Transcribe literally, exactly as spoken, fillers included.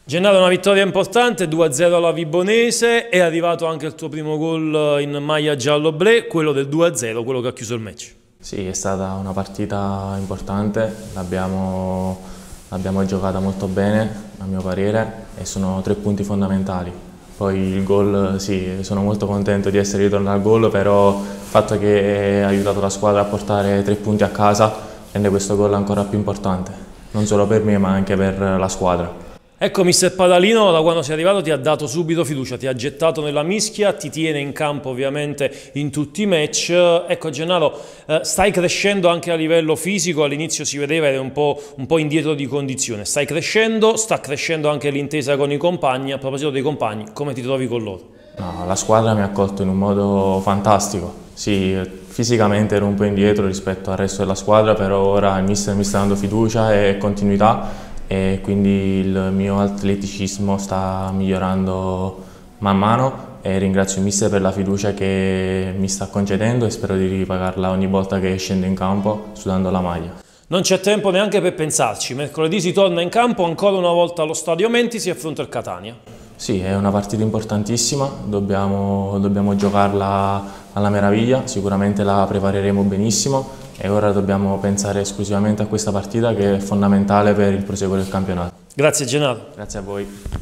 Gennaro, una vittoria importante, due a zero alla Vibonese, è arrivato anche il tuo primo gol in maglia giallo-blu, quello del due a zero, quello che ha chiuso il match. Sì, è stata una partita importante, l'abbiamo giocata molto bene a mio parere e sono tre punti fondamentali. Poi il gol, sì, sono molto contento di essere ritornato al gol, però il fatto che ha aiutato la squadra a portare tre punti a casa rende questo gol ancora più importante, non solo per me ma anche per la squadra. Ecco, mister Padalino, da quando sei arrivato ti ha dato subito fiducia, ti ha gettato nella mischia, ti tiene in campo ovviamente in tutti i match. Ecco Gennaro, eh, stai crescendo anche a livello fisico, all'inizio si vedeva eri un po', un po' indietro di condizione, stai crescendo, sta crescendo anche l'intesa con i compagni. A proposito dei compagni, come ti trovi con loro? No, la squadra mi ha accolto in un modo fantastico, sì, fisicamente ero un po' indietro rispetto al resto della squadra, però ora il mister mi sta dando fiducia e continuità, e quindi il mio atleticismo sta migliorando man mano e ringrazio il mister per la fiducia che mi sta concedendo e spero di ripagarla ogni volta che scendo in campo sudando la maglia. Non c'è tempo neanche per pensarci, mercoledì si torna in campo ancora una volta allo Stadio Menti, si affronta il Catania. Sì, è una partita importantissima, dobbiamo, dobbiamo giocarla alla meraviglia, sicuramente la prepareremo benissimo e ora dobbiamo pensare esclusivamente a questa partita che è fondamentale per il proseguo del campionato. Grazie Gennaro. Grazie a voi.